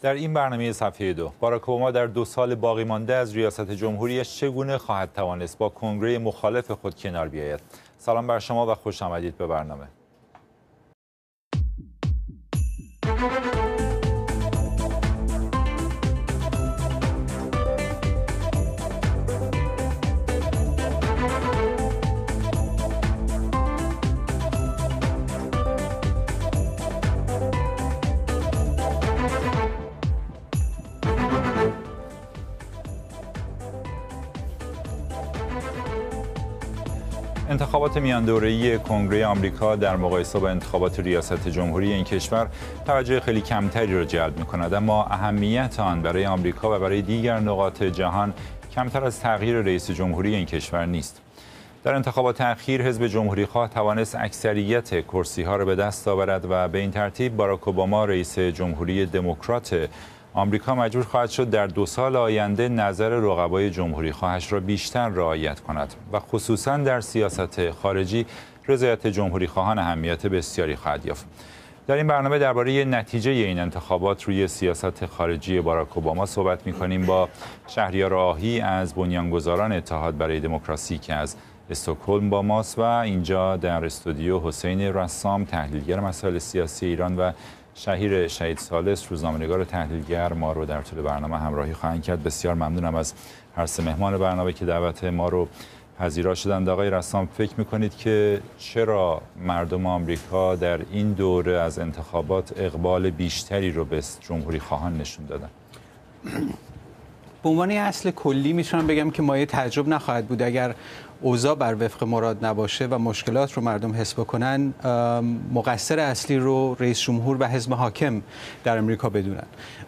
در این برنامه صفحه 2 باراک اوباما در 2 سال باقی مانده از ریاست جمهوریش چگونه خواهد توانست با کنگره مخالف خود کنار بیاید؟ سلام بر شما و خوش آمدید به برنامه. انتخابات میان دوره‌ای کنگره آمریکا در مقایسه با انتخابات ریاست جمهوری این کشور توجه خیلی کمتری را جلب می‌کند، اما اهمیت آن برای آمریکا و برای دیگر نقاط جهان کمتر از تغییر رئیس جمهوری این کشور نیست. در انتخابات اخیر حزب جمهوری‌خواه توانست اکثریت کرسی‌ها را به دست آورد و به این ترتیب باراک اوباما رئیس جمهوری دموکرات آمریکا مجبور خواهد شد در 2 سال آینده نظر رقبای جمهوری خواهش را بیشتر رعایت کند و خصوصا در سیاست خارجی رضایت جمهوری خواهان اهمیت بسیاری خواهد یافت. در این برنامه درباره نتیجه این انتخابات روی سیاست خارجی باراک اوباما صحبت می‌کنیم با شهریار آهی از بنیانگذاران اتحاد برای دموکراسی که از استکهلم با ماست و اینجا در استودیو حسین رسام تحلیلگر مسائل سیاسی ایران و شهیر شهید ثالث روزنامه‌نگار تحلیلگر ما رو در طول برنامه همراهی خواهند کرد. بسیار ممنونم از هر سه مهمان برنامه که دعوت ما رو پذیرا شدند. آقای رسام، فکر می‌کنید که چرا مردم آمریکا در این دوره از انتخابات اقبال بیشتری رو به جمهوری خواهان نشون دادن؟ به عنوان اصل کلی میتونم بگم که مایه تعجب نخواهد بود اگر اوضاع بر وفق مراد نباشه و مشکلات رو مردم حس بکنن، مقصر اصلی رو رئیس جمهور و حزب حاکم در امریکا بدونن.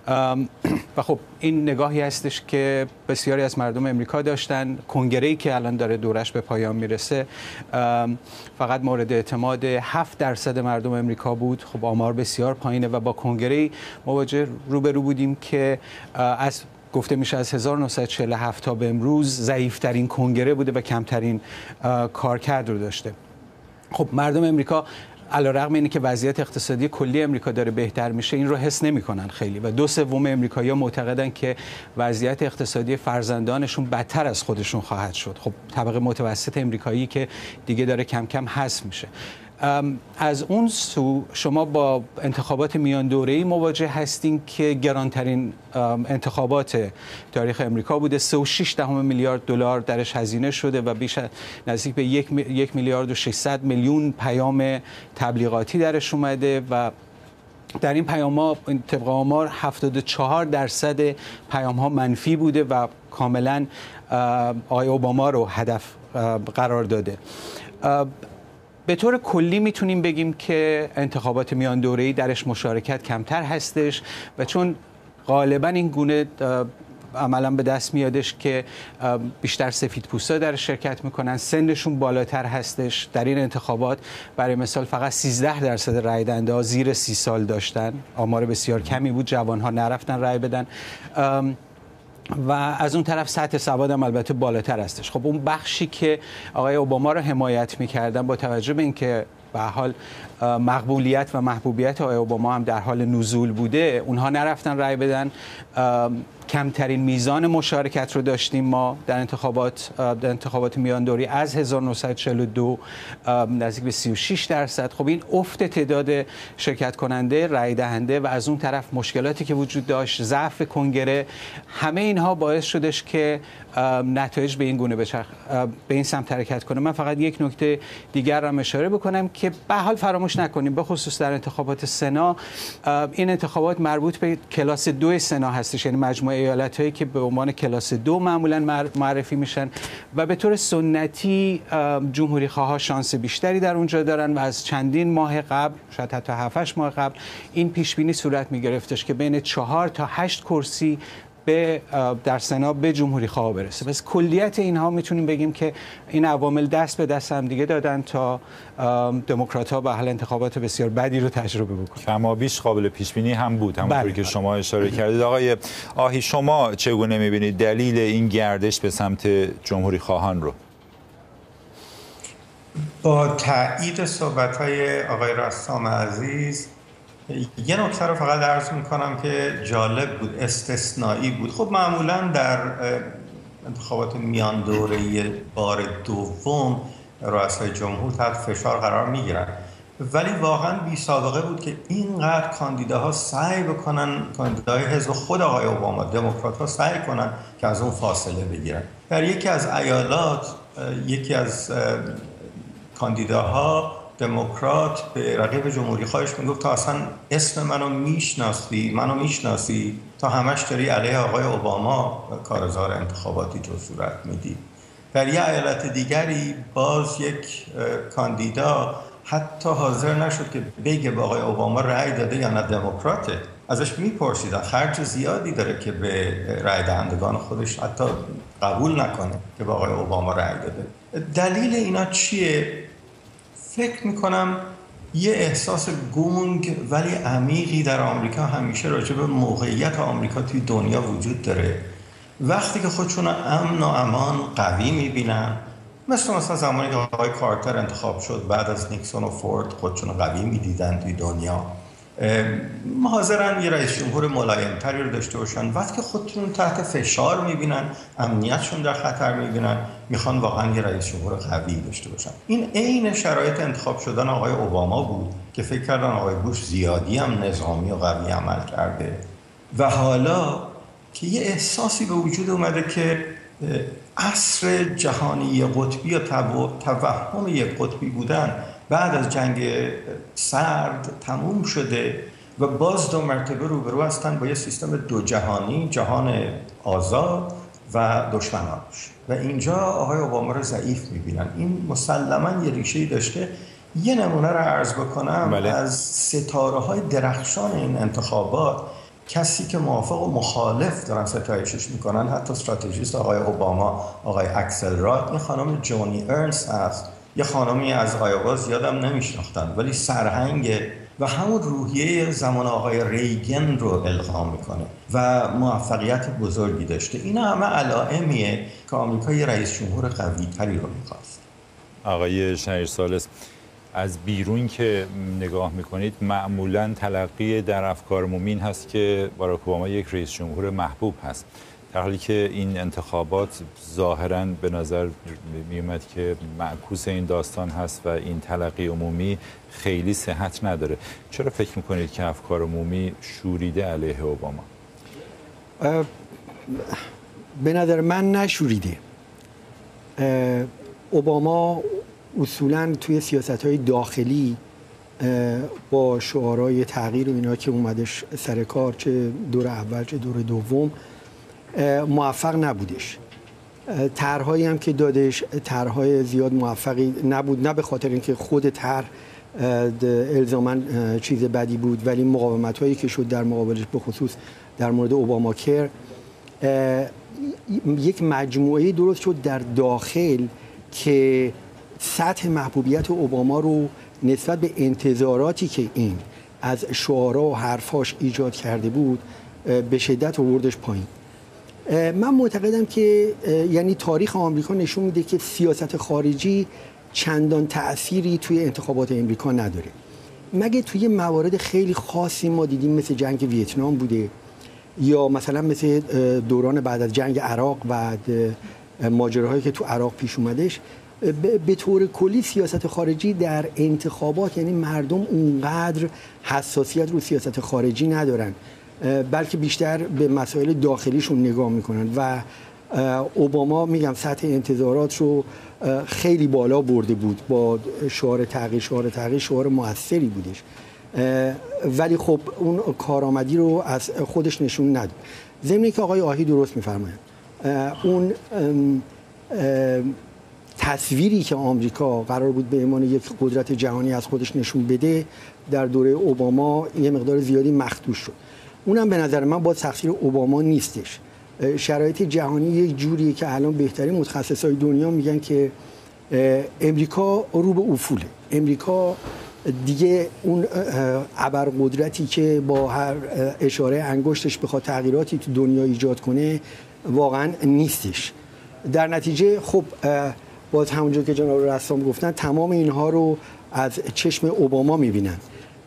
و خب این نگاهی هستش که بسیاری از مردم امریکا داشتن. کنگره‌ای که الان داره دورش به پایان میرسه فقط مورد اعتماد 7% مردم امریکا بود. خب آمار بسیار پایینه و با کنگره‌ای مواجه روبرو بودیم که از گفته میشه از 1947 تا به امروز ضعیف‌ترین کنگره بوده و کمترین کارکرد رو داشته. خب مردم امریکا علیرغم اینکه وضعیت اقتصادی کلی امریکا داره بهتر میشه این رو حس نمی‌کنن خیلی و 2/3 امریکایی‌ها معتقدن که وضعیت اقتصادی فرزندانشون بدتر از خودشون خواهد شد. خب طبقه متوسط امریکایی که دیگه داره کم کم حذف میشه. از اون سو شما با انتخابات میان دوره‌ای مواجه هستین که گرانترین انتخابات تاریخ امریکا بوده. 3.6 میلیارد دلار درش هزینه شده و بیش از نزدیک به 1 میلیارد و 600 میلیون پیام تبلیغاتی درش اومده و در این پیام‌ها طبق آمار 74% پیام‌ها منفی بوده و کاملا آقای اوباما رو هدف قرار داده. به طور کلی میتونیم بگیم که انتخابات میان دوره‌ای درش مشارکت کمتر هستش و چون غالبا این گونه عملا به دست میادش که بیشتر سفیدپوستا در شرکت میکنن، سنشون بالاتر هستش. در این انتخابات برای مثال فقط 13% رای دهنده ها زیر 30 سال داشتن، آمار بسیار کمی بود. جوانها نرفتن رای بدن و از اون طرف سطح سواد هم البته بالاتر هستش. خب اون بخشی که آقای اوباما رو حمایت می‌کردن با توجه به اینکه به حال مقبولیت و محبوبیت آقای اوباما هم در حال نزول بوده، اونها نرفتن رای بدن. کمترین میزان مشارکت رو داشتیم ما در انتخابات میان دوره‌ای از 1942 نزدیک به 36%. خب این افت تعداد شرکت کننده رای دهنده و از اون طرف مشکلاتی که وجود داشت، ضعف کنگره، همه اینها باعث شدش که نتایج به این گونه به این سمت حرکت کنه. من فقط یک نکته دیگر را اشاره بکنم که به حال فراموش نکنیم به خصوص در انتخابات سنا، این انتخابات مربوط به کلاس 2 سنا هستش، یعنی مجموعه ایالت‌هایی که به عنوان کلاس 2 معمولاً معرفی میشن و به طور سنتی جمهوری‌خواها شانس بیشتری در اونجا دارن و از چندین ماه قبل، شاید حتی 7-8 ماه قبل، این پیش بینی صورت می‌گرفتش که بین 4 تا 8 کرسی در سنا به جمهوری خواه برسه. بس کلیت اینها میتونیم بگیم که این عوامل دست به دست هم دیگه دادن تا دموکرات‌ها به حال انتخابات بسیار بدی رو تجربه بکنن. کمابیش قابل پیش بینی هم بود، همونطوری که شما اشاره کردید. آقای آهی، شما چگونه میبینید دلیل این گردش به سمت جمهوری خواهان رو؟ با تایید صحبت‌های آقای رسام عزیز یه نکته رو فقط عرض میکنم که جالب بود، استثنایی بود. خب معمولا در انتخابات میان دوره بار دوم رؤسای جمهور تحت فشار قرار میگیرن، ولی واقعا بی سابقه بود که اینقدر کاندیداها سعی بکنن، کاندیداهای حزب خود آقای اوباما، دموکرات‌ها سعی کنن که از اون فاصله بگیرن. در یکی از ایالات یکی از کاندیداها دموکرات به رقیب جمهوری خواهش میگفت تا اصلا اسم منو میشناسی تا همش داری علیه آقای اوباما کارزار انتخاباتی تو صورت میدی. در یه ایالت دیگری باز یک کاندیدا حتی حاضر نشد که بگه با آقای اوباما رأی داده یا نه دموکراته. ازش میپرسیدن، خرج زیادی داره که به رأی دهندگان خودش حتی قبول نکنه که با آقای اوباما رأی داده. دلیل اینا چیه؟ فکر میکنم یه احساس گنگ ولی عمیقی در آمریکا همیشه راجع به موقعیت آمریکا توی دنیا وجود داره. وقتی که خودشون امن و امان قوی میبینن، مثلا زمانی که آقای کارتر انتخاب شد بعد از نیکسون و فورد خودشون قوی میدیدن توی دنیا، حاضرن یه رئیس جمهور ملایم‌تری رو داشته باشن. وقتی که خودشون تحت فشار میبینن، امنیتشون در خطر میبینن، میخوان واقعا یه رئیس جمهور قوی داشته باشن. این عین شرایط انتخاب شدن آقای اوباما بود که فکر کردن آقای بوش زیادی هم نظامی و قوی عمل کرده و حالا که یه احساسی به وجود اومده که عصر جهانی قطبی یا توهم یک قطبی بودن بعد از جنگ سرد تموم شده و باز دو مرتبه روبرو هستن با یه سیستم دو جهانی، جهان آزاد و دشمنانش، و اینجا آقای اوباما رو ضعیف میبینن. این مسلماً یه ریشه‌ای داشته. یه نمونه رو عرض بکنم از ستاره‌های درخشان این انتخابات، کسی که موافق و مخالف دارن ستایشش میکنن، حتی استراتژیست آقای اوباما آقای اکسل راد، این خانم جونی ارنست هست. یه خانمی از آیوا زیادم نمیشناختن ولی سرهنگ و همون روحیه زمان آقای ریگن رو القا میکنه و موفقیت بزرگی داشته. اینا همه علائمیه که آمریکا یه رئیس جمهور قوی تری رو میخواست. آقای شهیر ثالث، از بیرون که نگاه میکنید معمولاً تلقی در افکار مومین هست که باراک اوباما یک رئیس جمهور محبوب هست، در حالی که این انتخابات ظاهراً به نظر میومد که معکوس این داستان هست و این تلقی عمومی خیلی صحت نداره. چرا فکر میکنید که افکار عمومی شوریده علیه اوباما؟ به نظر من نشوریده. اوباما اصولاً توی سیاست‌های داخلی با شعارهای تغییر و اینا که اومدش سر کار، چه دور اول چه دور دوم، موفق نبودش. طرح‌هایی هم که دادش طرح‌های زیاد موفقی نبود، نه به خاطر اینکه خود طرح الزاماً چیز بدی بود، ولی مقاومت‌هایی که شد در مقابلش، به خصوص در مورد اوباما کر، یک مجموعه درست شد در داخل که سطح محبوبیت اوباما رو نسبت به انتظاراتی که این از شعارها و حرفاش ایجاد کرده بود به شدت آوردش پایین. من معتقدم که یعنی تاریخ آمریکا نشون میده که سیاست خارجی چندان تأثیری توی انتخابات امریکا نداره، مگه توی موارد خیلی خاصی ما دیدیم مثل جنگ ویتنام بوده یا مثلا مثل دوران بعد از جنگ عراق و ماجراهایی که تو عراق پیش اومدش. به طور کلی سیاست خارجی در انتخابات، یعنی مردم اونقدر حساسیت رو سیاست خارجی ندارن، بلکه بیشتر به مسائل داخلیشون نگاه میکنن و اوباما میگم سطح انتظارات رو خیلی بالا برده بود با شعار تغییر شعار موثری بودش، ولی خب اون کارآمدی رو از خودش نشون نداد. ضمن که آقای آهی درست میفرمایند، اون تصویری که آمریکا قرار بود به عنوان یک قدرت جهانی از خودش نشون بده در دوره اوباما یه مقدار زیادی مخدوش شد. اونم به نظر من با تقصیر اوباما نیستش. شرایط جهانی یک جوریه که الان بهترین متخصصای دنیا میگن که امریکا رو به افوله. امریکا دیگه اون ابرقدرتی که با هر اشاره انگشتش بخواد تغییراتی تو دنیا ایجاد کنه واقعا نیستش. در نتیجه خب باز همونجور که جناب رسام گفتن تمام اینها رو از چشم اوباما میبینن.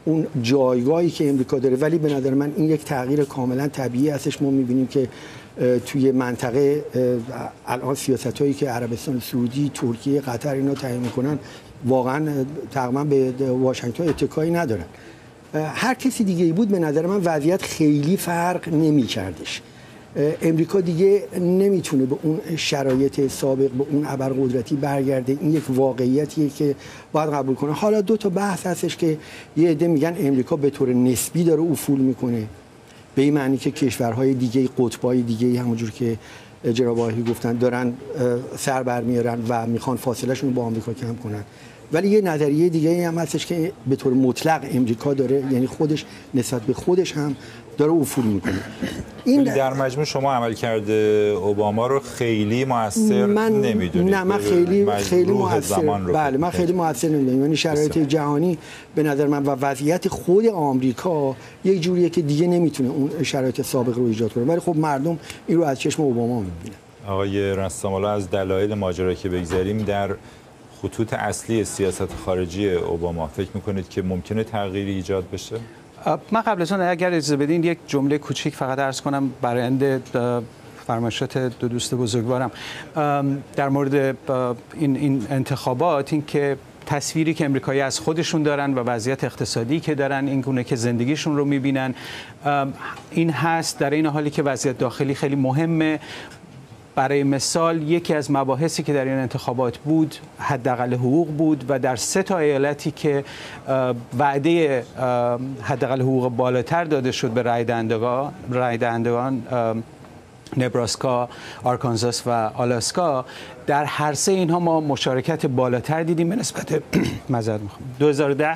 اون جایگاهی که امریکا داره، ولی به نظر من این یک تغییر کاملا طبیعی هستش. ما می‌بینیم که توی منطقه الان سیاستایی که عربستان سعودی، ترکیه، قطر اینا تعیین میکنن واقعا تقریبا به واشنگتن اتکایی ندارن. هر کسی دیگه ای بود به نظر من وضعیت خیلی فرق نمی‌کردش. امریکا دیگه نمیتونه به اون شرایط سابق، به اون ابرقدرتی برگرده. این یک واقعیتیه که باید قبول کنه. حالا دو تا بحث هستش که یه عده میگن امریکا به طور نسبی داره افول میکنه، به این معنی که کشورهای دیگه، قطب‌های دیگه همونجور که جناب آقایی گفتن دارن سر برمیارن و میخوان فاصله‌شون با آمریکا کم کنن. ولی یه نظریه دیگه هم هستش که به طور مطلق امریکا داره، یعنی خودش نسبت به خودش هم داره افول میکنه. این در مجموع شما عملکرد اوباما رو خیلی موثر نمیدونید؟ نه، من خیلی موثر، بله من خیلی موثر نمیدونم. یعنی شرایط جهانی به نظر من و وضعیت خود آمریکا یک جوریه که دیگه نمیتونه اون شرایط سابق رو ایجاد کنه، ولی خب مردم این رو از چشم اوباما میبینن. آقای رستم‌آلا، از دلایل ماجرا که بگذاریم، در خطوط اصلی سیاست خارجی اوباما فکر میکنید که ممکنه تغییری ایجاد بشه؟ من قبل از اون اگر اجازه بدین یک جمله کوچیک فقط عرض کنم برآیند فرمایشات دو دوست بزرگوارم در مورد این انتخابات. این که تصویری که امریکایی از خودشون دارن و وضعیت اقتصادی که دارن، این گونه که زندگیشون رو میبینن، این هست در این حالی که وضعیت داخلی خیلی مهمه. برای مثال یکی از مباحثی که در این انتخابات بود حداقل حقوق بود و در 3 تا ایالتی که وعده حداقل حقوق بالاتر داده شد به رای دهندگان، نبراسکا، آرکانزاس و آلاسکا، در هر 3 اینها ما مشارکت بالاتر دیدیم به نسبت 2010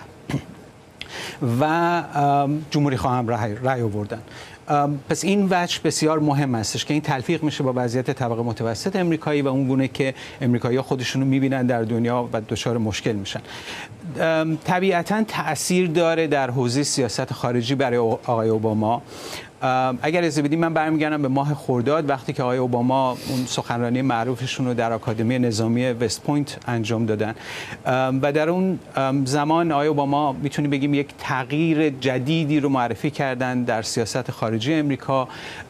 و جمهوری خواها هم رای آوردن. پس این وجه بسیار مهم هستش که این تلفیق میشه با وضعیت طبقه متوسط امریکایی و اون گونه که امریکایی‌ها خودشونو میبینن در دنیا و دچار مشکل میشن. طبیعتاً تأثیر داره در حوزه سیاست خارجی برای آقای اوباما. اگر اجازه بدید من برمیگردم به ماه خرداد، وقتی که آقای اوباما اون سخنرانی معروفشون رو در آکادمی نظامی وست پوینت انجام دادن و در اون زمان آقای اوباما میتونیم بگیم یک تغییر جدیدی رو معرفی کردن در سیاست خارجی امریکا،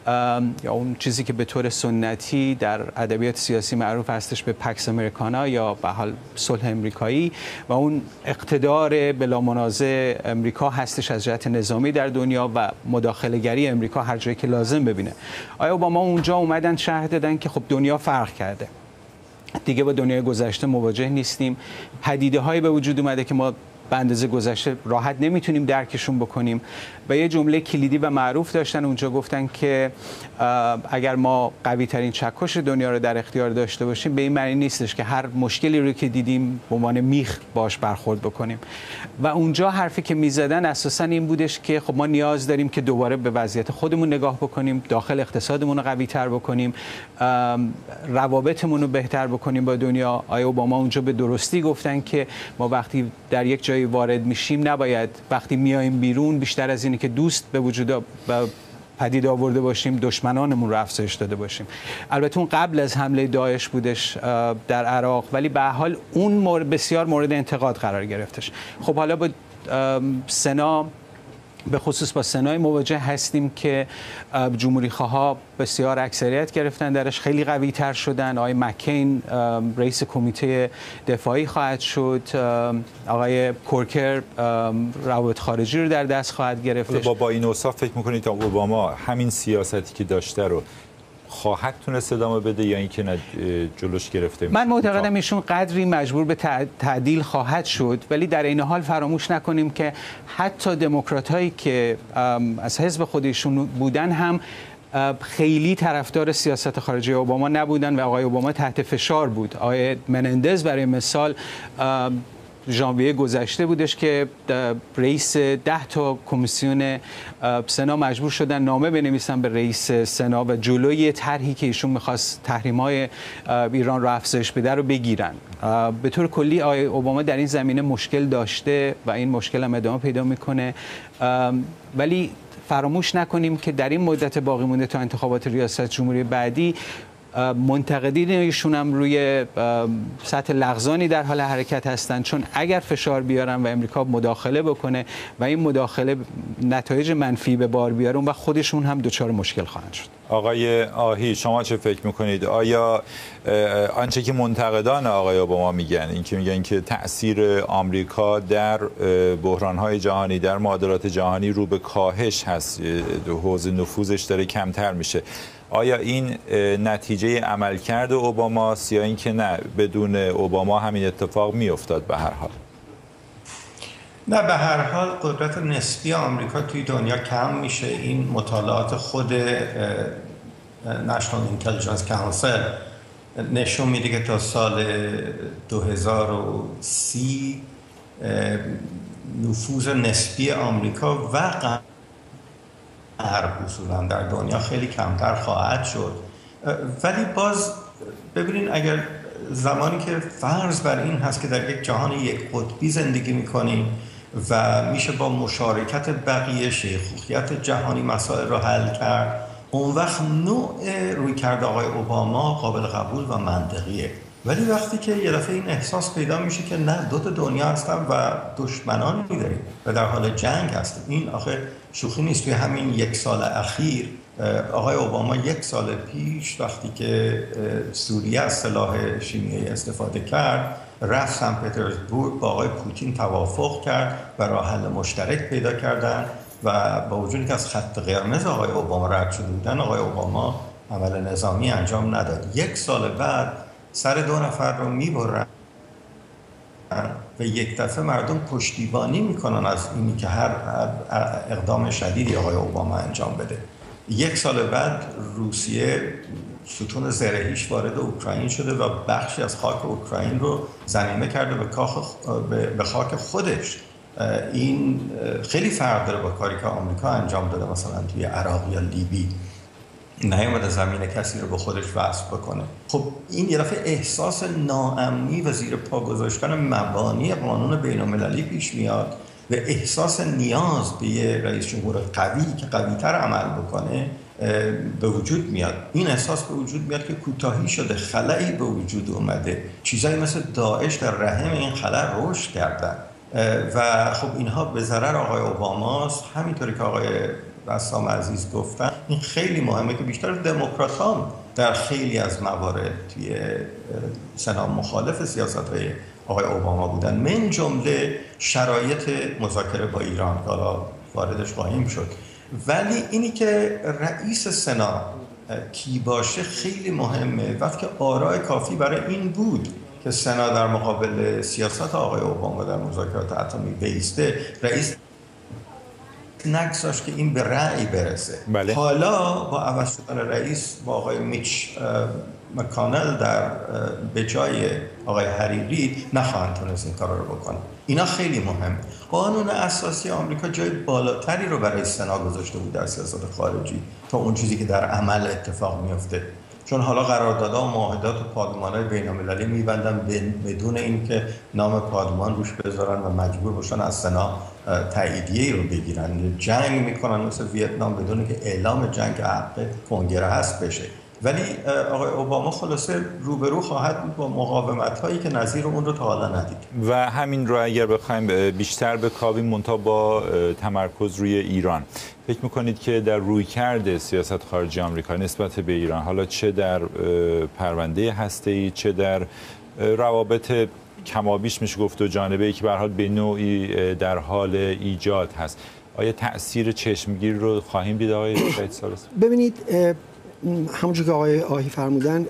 یا اون چیزی که به طور سنتی در ادبیات سیاسی معروف هستش به پکس امریکانا یا به حال صلح امریکایی، و اون اقتدار بلا منازع امریکا هستش از جهت نظامی در دنیا و مداخله‌گری امریکا هر جایی که لازم ببینه. آیا اوباما اونجا اومدن شرح دادن که خب دنیا فرق کرده، دیگه با دنیای گذشته مواجه نیستیم، پدیده‌هایی به وجود اومده که ما به اندازه گذشته راحت نمیتونیم درکشون بکنیم. و یه جمله کلیدی و معروف داشتن اونجا، گفتن که اگر ما قوی ترین چکش دنیا رو در اختیار داشته باشیم به این معنی نیستش که هر مشکلی رو که دیدیم به عنوان میخ باش برخورد بکنیم. و اونجا حرفی که میزدن اساسا این بودش که خب ما نیاز داریم که دوباره به وضعیت خودمون نگاه بکنیم، داخل اقتصادمون رو قوی تر بکنیم، روابطمون رو بهتر بکنیم با دنیا. آیا اوباما اونجا به درستی گفتن که ما وقتی در یک جایی وارد میشیم نباید وقتی میایم بیرون بیشتر از اینی که دوست به وجود پدید آورده باشیم دشمنانمون رو افزایش داده باشیم. البته اون قبل از حمله داعش بودش در عراق، ولی به هر حال اون بسیار مورد انتقاد قرار گرفتش. خب حالا با سنا، به خصوص با سنای مواجه هستیم که جمهوری خواها بسیار اکثریت گرفتن درش، خیلی قوی تر شدن. آقای مکین رئیس کمیته دفاعی خواهد شد، آقای کورکر روابط خارجی رو در دست خواهد گرفت. با این اوصاف فکر میکنید اوباما همین سیاستی که داشته رو خواهد تونست ادامه بده یا اینکه جلوش گرفته میشه؟ من معتقدم ایشون قدری مجبور به تعدیل خواهد شد، ولی در این حال فراموش نکنیم که حتی دموکرات‌هایی که از حزب خودشون بودن هم خیلی طرفدار سیاست خارجی اوباما نبودن و آقای اوباما تحت فشار بود. آقای منندز برای مثال ژانویه گذشته بودش که رئیس 10 تا کمیسیون سنا مجبور شدن نامه بنویسن به رئیس سنا و جلوی طرحی که ایشون می‌خواست تحریم‌های ایران رو افزایش بده رو بگیرن. به طور کلی آقای اوباما در این زمینه مشکل داشته و این مشکل هم ادامه پیدا می‌کنه، ولی فراموش نکنیم که در این مدت باقی مونده تا انتخابات ریاست جمهوری بعدی منتقدین ایشون هم روی سطح لغزانی در حال حرکت هستند، چون اگر فشار بیارن و امریکا مداخله بکنه و این مداخله نتایج منفی به بار بیاره، اون وقت خودشون هم دچار مشکل خواهند شد. آقای آهی، شما چه فکر میکنید؟ آیا آنچه که منتقدان آقای اوباما میگن، این که میگن که تأثیر آمریکا در بحران‌های جهانی، در معادلات جهانی رو به کاهش هست، حوزه نفوذش داره کمتر میشه، آیا این نتیجه عملکرد اوباماست یا اینکه نه، بدون اوباما همین اتفاق میافتاد به هر حال؟ نه، به هر حال قدرت نسبی آمریکا توی دنیا کم میشه. این مطالعات خود National Intelligence Council نشون میده که تا سال 2030 نفوذ نسبی آمریکا و غرب اصولا در دنیا خیلی کمتر خواهد شد. ولی باز ببینین، اگر زمانی که فرض بر این هست که در یک جهان یک قطبی زندگی میکنیم و میشه با مشارکت بقیه شیخوخیت جهانی مسائل رو حل کرد، اون وقت نوع رویکرد آقای اوباما قابل قبول و منطقیه. ولی وقتی که یه دفعه این احساس پیدا میشه که نه، دو تا دنیا هستن و دشمنان می‌داریم و در حال جنگ هستیم، این آخه شوخی نیست. توی همین یک سال اخیر آقای اوباما یک سال پیش وقتی که سوریه از سلاح شیمیایی استفاده کرد، رفت سن پترزبورگ، با آقای پوتین توافق کرد و راه حل مشترک پیدا کردن و با وجودی که از خط قرمز آقای اوباما رد شده بودن، آقای اوباما عمل نظامی انجام نداد. یک سال بعد سر 2 نفر رو میبرن و یک دفعه مردم پشتیبانی میکنن از اینی که هر اقدام شدیدی آقای اوباما انجام بده. یک سال بعد روسیه ستون زرهیش وارد اوکراین شده و بخشی از خاک اوکراین رو ضمیمه کرده به خاک خودش. این خیلی فرق داره با کاری که آمریکا انجام داده، مثلا توی عراق یا لیبی نیامده زمین کسی رو به خودش وصل بکنه. خب این یه دفعه احساس ناامنی و زیر پا گذاشتن مبانی قانون بین‌المللی پیش میاد و احساس نیاز به یه رئیس جمهور قوی که قوی‌تر عمل بکنه به وجود میاد. این احساس به وجود میاد که کوتاهی شده، خلایی به وجود اومده، چیزایی مثل داعش در رحم این خلا رشد کردن و خب اینها به ضرر آقای اوباماست. همینطوری که آقای رسام عزیز گفتن، این خیلی مهمه که بیشتر دموکراتان در خیلی از موارد توی سنا مخالف سیاست‌های آقای اوباما بودن، من جمله شرایط مذاکره با ایران که حالا واردش خواهیم شد. ولی اینی که رئیس سنا کی باشه خیلی مهمه. وقتی که آراء کافی برای این بود که سنا در مقابل سیاست آقای اوباما در مذاکرات اتمی بایسته، رئیس نگذاشت که این به رأی برسه. بله. حالا با عوض شدن رئیس با آقای میچ مکانل به جای آقای حریری نخواهند تونست این کار رو بکنه. اینا خیلی مهم. قانون اساسی آمریکا جای بالاتری رو برای سنا گذاشته بود در سیاست خارجی تا اون چیزی که در عمل اتفاق میفته. چون حالا قراردادها و معاهدات و پادمان‌های بین‌المللی می‌بندن بدون اینکه نام پادمان روش بذارن و مجبور باشن از سنا تاییدیه‌ای رو بگیرن. جنگ میکنن مثل ویتنام بدون اینکه اعلام جنگ حق کنگره هست بشه. ولی آقای اوباما خلاصه روبرو خواهد بود با مقاومت‌هایی که نظیر اون رو تا حالا ندید. و همین رو اگر بخوایم بیشتر بکاویم، منتها با تمرکز روی ایران، فکر میکنید که در رویکرد سیاست خارجی آمریکا نسبت به ایران، حالا چه در پرونده هسته‌ای چه در روابط کمابیش میشه گفت و جانبه‌ای که به هر حال به نوعی در حال ایجاد هست، آیا تأثیر چشمگیر رو خواهیم دید آقای شهید ثالثی؟ ببینید، همونجور که آقای آهی فرمودن،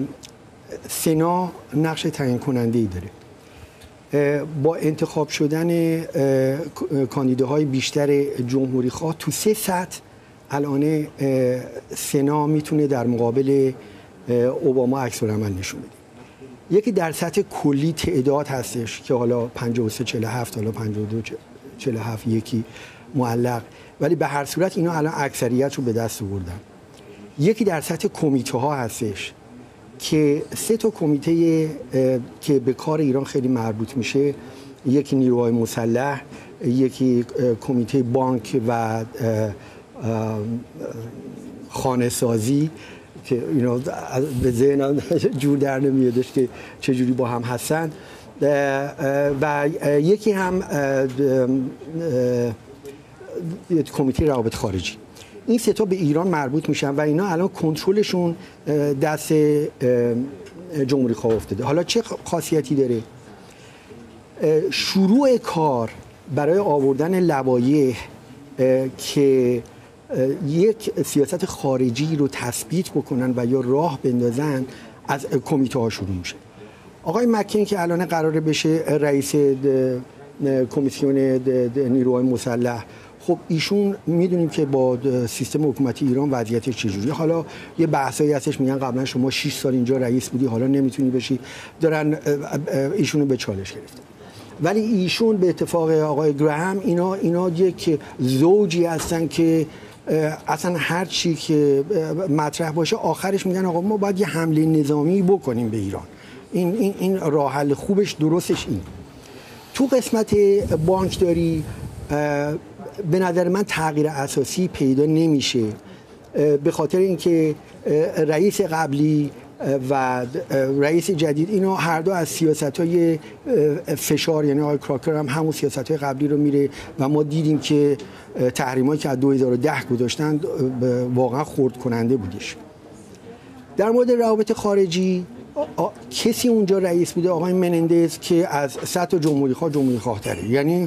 سنا نقش تعیین کننده‌ای داره. با انتخاب شدن کاندیداهای بیشتر جمهوری خواه تو 3 سطح الان سنا میتونه در مقابل اوباما عکس‌العمل نشون بده. یکی در سطح کلی تعداد هستش که حالا 53-47، حالا 52-47 یکی معلق، ولی به هر صورت اینا الان اکثریت رو به دست آوردن. یکی در سطح کمیته ها هستش که 3 تا کمیته که به کار ایران خیلی مربوط میشه، یکی نیروهای مسلح، یکی کمیته بانک و خانه سازی که اینا به ذهنم جور در نمیادش که چجوری با هم هستن و یکی هم کمیته روابط خارجی. این سه تا به ایران مربوط میشن و اینا الان کنترلشون دست جمهوری خواه افتاده. حالا چه خاصیتی داره؟ شروع کار برای آوردن لوایح که یک سیاست خارجی رو تثبیت بکنن و یا راه بندازن از کمیته ها شروع میشه. آقای مکین که الان قراره بشه رئیس کمیسیون نیروهای مسلح، خب ایشون میدونیم که با سیستم حکومتی ایران وضعیتش چجوریه. حالا یه بحثایی هستش میگن قبلا شما 6 سال اینجا رئیس بودی حالا نمیتونی بشی، دارن ایشونو به چالش گرفتن. ولی ایشون به اتفاق آقای گراهام اینا یک زوجی هستن که اصلا هر چی که مطرح باشه آخرش میگن آقا ما باید یه حمله نظامی بکنیم به ایران. این راه حل خوبش درستش این. تو قسمت بانکداری به نظر من تغییر اساسی پیدا نمیشه، به خاطر اینکه رئیس قبلی و رئیس جدید اینا هر دو از سیاست‌های فشار، یعنی آقای کراکر هم همون سیاست‌های قبلی رو میره و ما دیدیم که تحریمایی که از 2010 گذاشتن واقعا خرد کننده بودش. در مورد روابط خارجی کسی اونجا رئیس بوده آقای منندز که از سطح جمهوری خواه تره، یعنی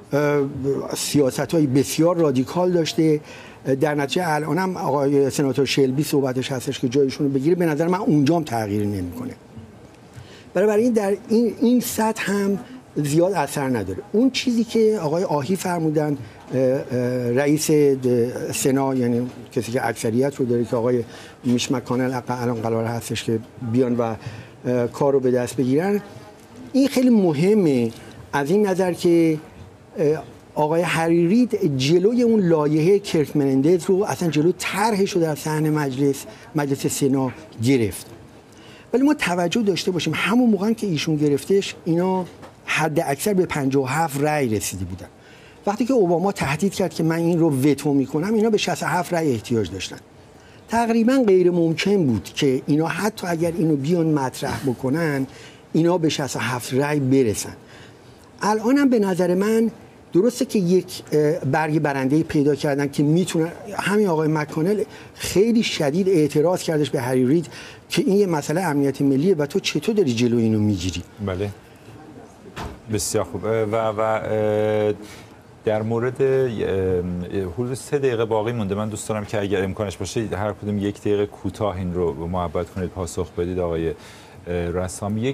سیاست‌های بسیار رادیکال داشته. در نتیجه الان هم آقای سناتور شلبی صحبتش هستش که جایشون رو بگیره، به نظر من اونجام تغییر نمی‌کنه. برای این در این سطح هم زیاد اثر نداره. اون چیزی که آقای آهی فرمودن رئیس سنا، یعنی کسی که اکثریت رو داره که آقای میش مکانل الان قرار هستش که بیان و کار رو به دست بگیرن، این خیلی مهمه از این نظر که آقای هری رید جلوی اون لایحه کرک منندز رو اصلا جلو طرحش رو در صحن مجلس سنا گرفت. ولی ما توجه داشته باشیم همون موقع که ایشون گرفتش اینا حد اکثر به 57 رأی رسیده بودن. وقتی که اوباما تهدید کرد که من این رو وتو میکنم اینا به 67 رأی احتیاج داشتن. تقریبا غیر ممکن بود که اینا حتی اگر اینو بیان مطرح بکنن اینا به 67 رأی برسن. الانم به نظر من درسته که یک برگ برنده پیدا کردن که میتونن، همین آقای مکانل خیلی شدید اعتراض کردش به هری رید که این یه مسئله امنیت ملیه و تو چطور داری جلو اینو میگیری. بله بسیار خوب. و در مورد حدود 3 دقیقه باقی مونده، من دوست دارم که اگر امکانش باشه هر کدوم 1 دقیقه کوتاه این رو محبت کنید پاسخ بدید. آقای رسام، یک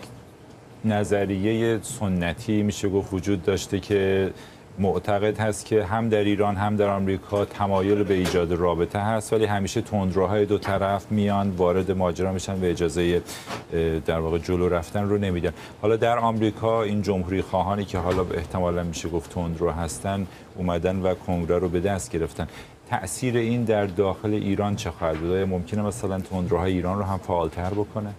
نظریه سنتی میشه گفت وجود داشته که معتقد هست که هم در ایران هم در آمریکا تمایل به ایجاد رابطه هست، ولی همیشه تندروهای دو طرف میان وارد ماجرا میشن و اجازه در واقع جلو رفتن رو نمیدن. حالا در آمریکا این جمهوری خواهانی که حالا احتمالاً میشه گفت تندرو هستن اومدن و کنگره رو به دست گرفتن. تأثیر این در داخل ایران چه خواهد بود؟ ممکنه مثلا تندروهای ایران رو هم فعالتر بکنه؟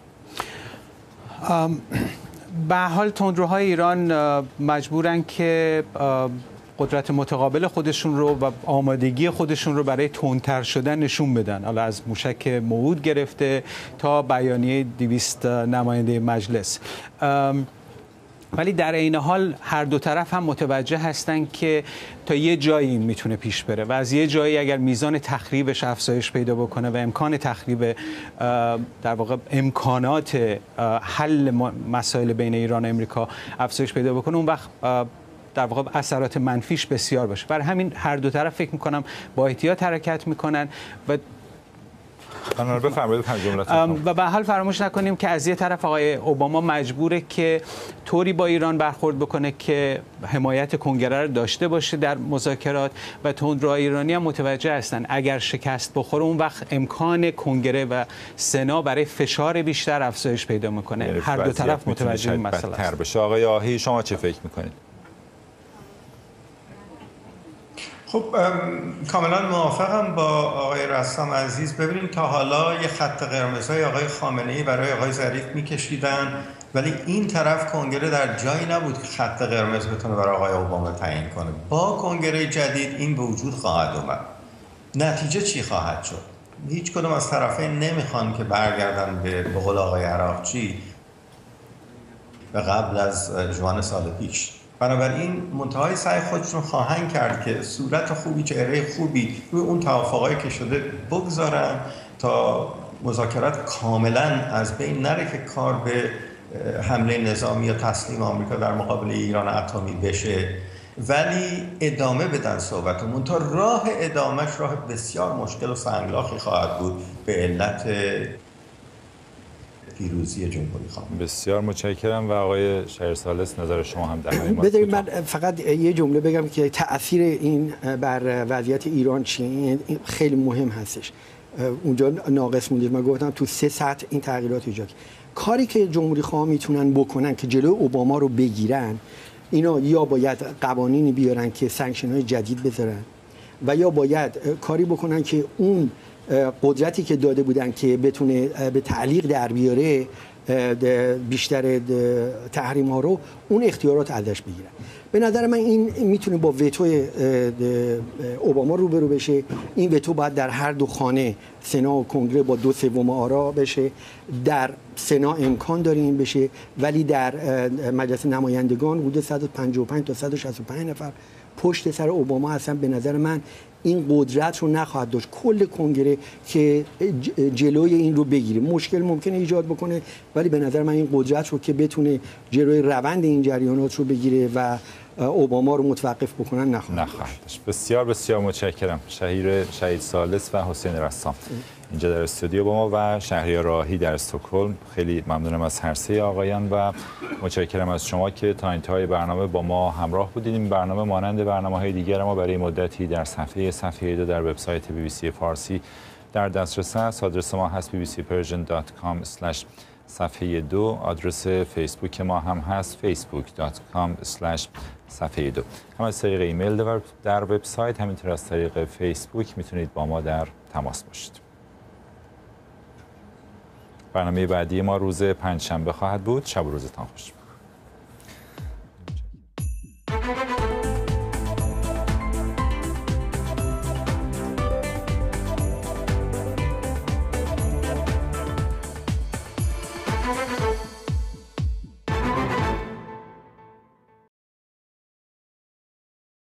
به حال تندروهای ایران مجبورن که قدرت متقابل خودشون رو و آمادگی خودشون رو برای تندتر شدن نشون بدن، حالا از موشک موعود گرفته تا بیانیه 200 نماینده مجلس. ولی در این حال هر دو طرف هم متوجه هستن که تا یه جایی این میتونه پیش بره و از یه جایی اگر میزان تخریبش افزایش پیدا بکنه و امکان تخریب در واقع امکانات حل مسائل بین ایران و امریکا افزایش پیدا بکنه، اون وقت در واقع اثرات منفیش بسیار باشه. برای همین هر دو طرف فکر میکنم با احتیاط حرکت میکنن و و به حال فراموش نکنیم که از یه طرف آقای اوباما مجبوره که طوری با ایران برخورد بکنه که حمایت کنگره رو داشته باشه در مذاکرات و تندروهای ایرانی هم متوجه هستن اگر شکست بخوره اون وقت امکان کنگره و سنا برای فشار بیشتر افزایش پیدا میکنه. هر دو طرف متوجه این مسئله است. آقای آهی شما چه فکر میکنید؟ خب کاملا موافقم با آقای رسام عزیز. ببینیم تا حالا یه خط قرمزهای آقای خامنه‌ای برای آقای ظریف میکشیدن ولی این طرف کنگره در جایی نبود که خط قرمز بتونه برای آقای اوباما تعیین کنه. با کنگره جدید این به وجود خواهد اومد. نتیجه چی خواهد شد؟ هیچ کدوم از طرفین نمیخوان که برگردن به قول آقای عراقچی به قبل از ژوئن سال پیش. بنابراین منتهای سعی خودشون خواهند کرد که صورت خوبی، چهره خوبی روی اون توافقایی که شده بگذارن تا مذاکرات کاملا از بین نره که کار به حمله نظامی یا تسلیم آمریکا در مقابل ایران اتمی بشه، ولی ادامه بدن صحبتمون. تا راه ادامهش راه بسیار مشکل و سنگلاخی خواهد بود به علت پیروزی جمهوری خواهی. بسیار متشکرم و آقای شهیرثالث نظر شما هم در این بذارید من فقط یه جمله بگم که تأثیر این بر وضعیت ایران چیه. خیلی مهم هستش. اونجا ناقص مونده. من گفتم تو 3 سطح این تغییرات ایجاد. کاری که جمهوری خواه میتونن بکنن که جلوی اوباما رو بگیرن، اینا یا باید قوانینی بیارن که سانکشن های جدید بذارن و یا باید کاری بکنن که اون قدرتی که داده بودن که بتونه به تعلیق در بیاره بیشتر تحریم ها رو، اون اختیارات ازش بگیرن. به نظر من این میتونه با وتو اوباما روبرو بشه. این وتو باید در هر دو خانه سنا و کنگره با 2/3 آرا بشه. در سنا امکان داره این بشه، ولی در مجلس نمایندگان حدود 155 تا 165 نفر پشت سر اوباما هستن. به نظر من این قدرت رو نخواهد داشت کل کنگره که جلوی این رو بگیره. مشکل ممکنه ایجاد بکنه، ولی به نظر من این قدرت رو که بتونه جلوی روند این جریانات رو بگیره و اوباما رو متوقف بکنن نخواهد داشت. بسیار بسیار متشکرم. شهیرثالث و حسین رسام اینجا در استودیو با ما و شهریار راهی در استکهلم. خیلی ممنونم از هر سه آقایان و متشکرم از شما که تا انتهای برنامه با ما همراه بودید. این برنامه مانند برنامه‌های دیگر ما برای مدتی در صفحه 2 در وبسایت BBC فارسی در دسترس است. آدرس ما هست bbcpersian.com/صفحه 2. آدرس فیسبوک ما هم هست facebook.com/صفحه 2. هم از طریق ایمیل در وبسایت، همینطور از طریق فیسبوک میتونید با ما در تماس باشید. برنامه بعدی ما روز پنجشنبه خواهد بود. شب و روزتان خوش.